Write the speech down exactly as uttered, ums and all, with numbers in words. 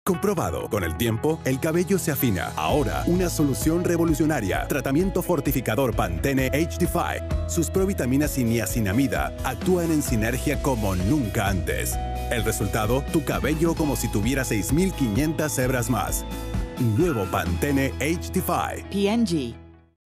Comprobado. Con el tiempo, el cabello se afina. Ahora, una solución revolucionaria. Tratamiento fortificador Pantene H D cinco. Sus provitaminas y niacinamida actúan en sinergia como nunca antes. El resultado, tu cabello como si tuviera seis mil quinientas hebras más. Nuevo Pantene H D cinco. P and G.